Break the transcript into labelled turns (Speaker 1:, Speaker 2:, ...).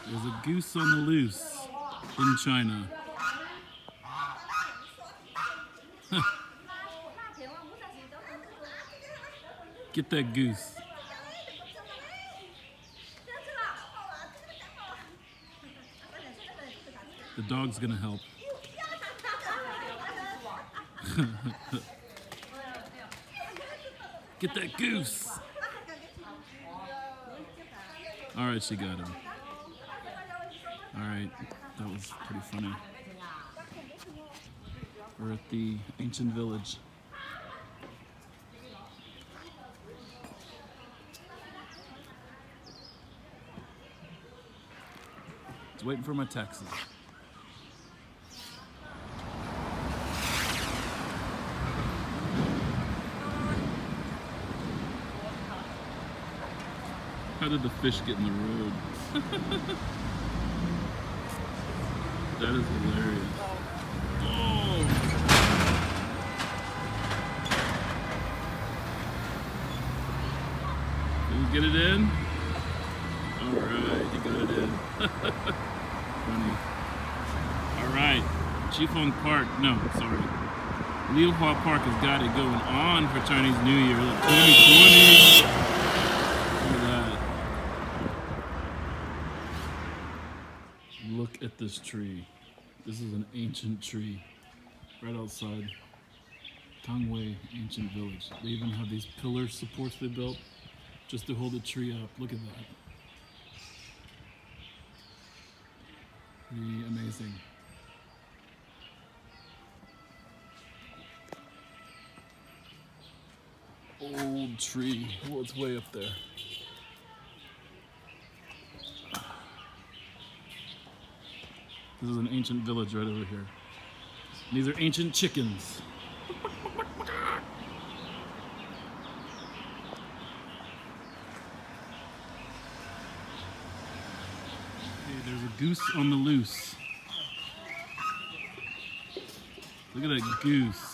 Speaker 1: There's a goose on the loose in China. Get that goose. The dog's gonna help. Get that goose. All right, she got him. All right, that was pretty funny. We're at the ancient village. Just waiting for my taxi. How did the fish get in the road? That is hilarious. Oh! Did you get it in? Alright, you got it in. Funny. Alright, Shipai Park, no, sorry. Liuhua Park has got it going on for Chinese New Year. Look, 2020! Look at this tree. This is an ancient tree right outside Tangwei Ancient Village. They even have these pillar supports they built just to hold the tree up. Look at that. Pretty amazing. Old tree. Well, it's way up there. This is an ancient village right over here. And these are ancient chickens. Hey, there's a goose on the loose. Look at that goose.